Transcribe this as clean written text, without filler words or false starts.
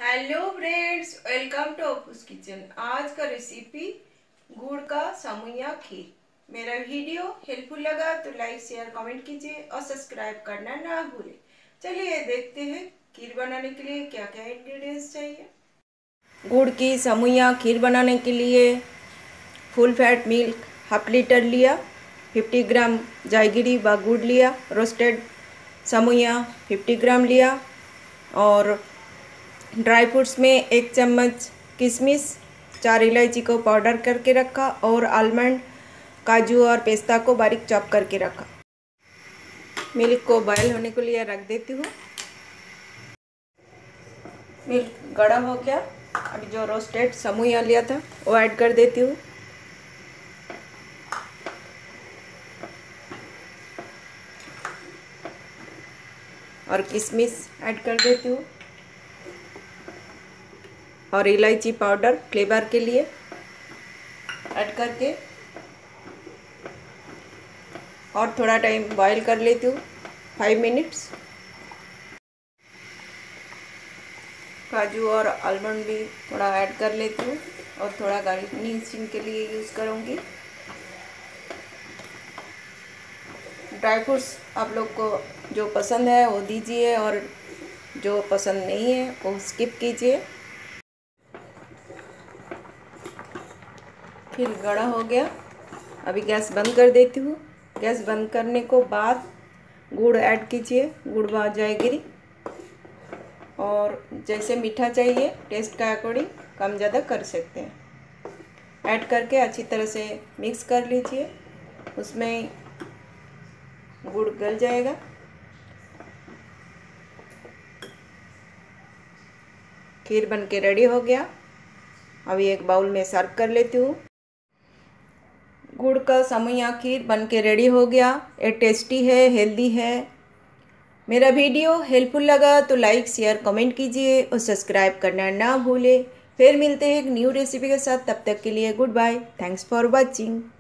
Hello friends, welcome to Apoo's kitchen. आज का recipe गुड़ का समुया खीर। मेरा वीडियो हेल्पफुल लगा तो लाइक शेयर कमेंट कीजिए और सब्सक्राइब करना ना भूलें। चलिए देखते हैं खीर बनाने के लिए क्या क्या इंग्रेडिएंट्स चाहिए। गुड़ की समुया खीर बनाने के लिए full fat milk half litre लिया, 50 ग्राम जायगिरी व गुड़ लिया, रोस्टेड समुया 50 ग्राम लिया और ड्राई फ्रूट्स में 1 चम्मच किशमिश, 4 इलायची को पाउडर करके रखा और आलमंड, काजू और पिस्ता को बारीक चॉप करके रखा। मिल्क को बॉयल होने के लिए रख देती हूँ। मिल्क गाढ़ा हो गया। अभी जो रोस्टेड समुया लिया था वो ऐड कर देती हूँ। और किशमिश ऐड कर देती हूँ और इलायची पाउडर फ्लेवर के लिए ऐड करके और थोड़ा टाइम बॉईल कर लेती हूँ, 5 मिनट्स। काजू और आलमंड भी थोड़ा ऐड कर लेती हूँ और थोड़ा गार्निशिंग के लिए यूज़ करूँगी। ड्राई फ्रूट्स आप लोग को जो पसंद है वो दीजिए और जो पसंद नहीं है वो स्किप कीजिए। फिर गाढ़ा हो गया। अभी गैस बंद कर देती हूँ। गैस बंद करने को बाद गुड़ ऐड कीजिए, गुड़ व जायगिरी, और जैसे मीठा चाहिए टेस्ट का अकॉर्डिंग कम ज़्यादा कर सकते हैं। ऐड करके अच्छी तरह से मिक्स कर लीजिए। उसमें गुड़ गल जाएगा। खीर बनके रेडी हो गया। अभी एक बाउल में सर्व कर लेती हूँ। गुड़ का समुया खीर बनके रेडी हो गया। ये टेस्टी है, हेल्दी है। मेरा वीडियो हेल्पफुल लगा तो लाइक शेयर कमेंट कीजिए और सब्सक्राइब करना ना भूलें। फिर मिलते हैं एक न्यू रेसिपी के साथ। तब तक के लिए good bye. Thanks for watching.